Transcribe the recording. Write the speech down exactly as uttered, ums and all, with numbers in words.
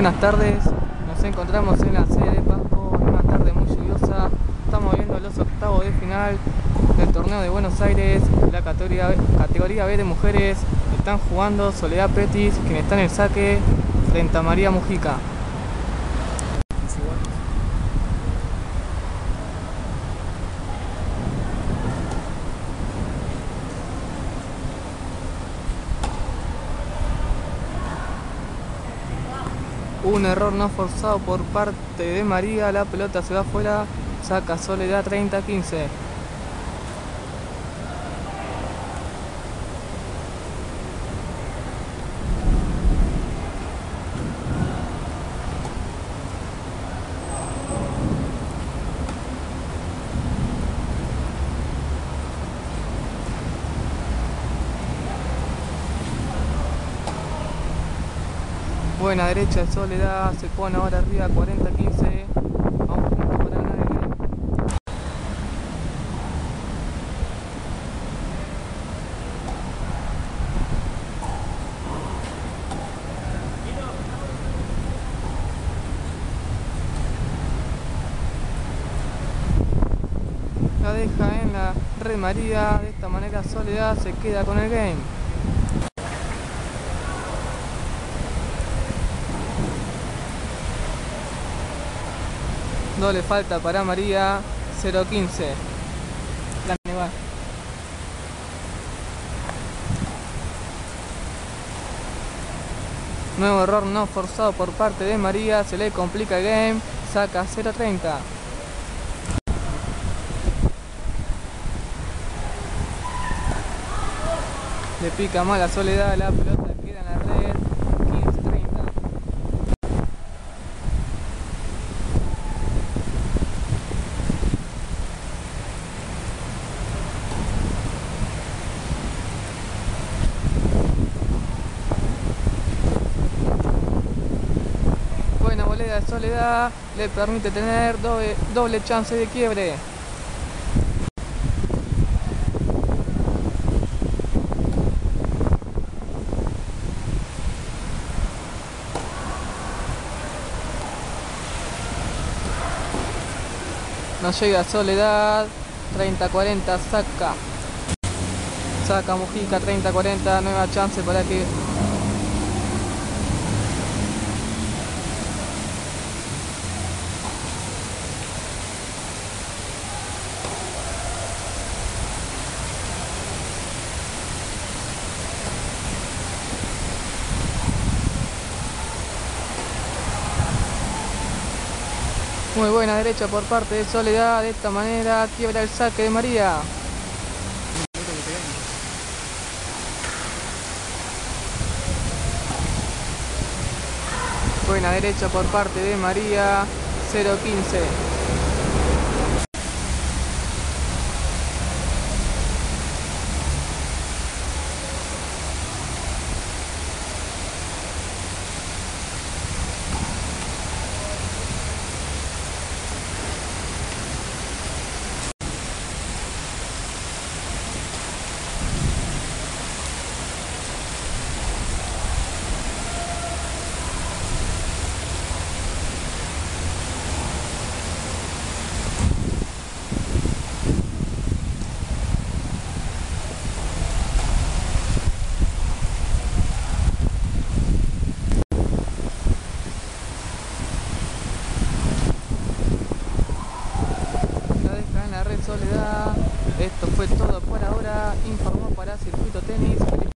Buenas tardes, nos encontramos en la sede de Pasco en una tarde muy lluviosa. Estamos viendo los octavos de final del torneo de Buenos Aires, la categoría B, categoría B de mujeres. Están jugando Soledad Petis, quien está en el saque, frente a María Mujica. Un error no forzado por parte de María, la pelota se va afuera, saca Soledad treinta a quince. Buena derecha de Soledad, se pone ahora arriba cuarenta a quince. A un punto para ganar el game. La deja en la red María, de esta manera Soledad se queda con el game. Doble falta para María, cero a quince. Nuevo error no forzado por parte de María, se le complica el game, saca cero a treinta. Le pica mal a Soledad, la pelota queda en la red, quince a treinta. Buena volea de Soledad, le permite tener doble, doble chance de quiebre. No llega Soledad, treinta a cuarenta, saca. Saca Mujica, treinta a cuarenta, nueva chance para que... Muy buena derecha por parte de Soledad, de esta manera quiebra el saque de María. Buena derecha por parte de María, cero a quince. Soledad. Esto fue todo por ahora. Informó para Circuito Tenis.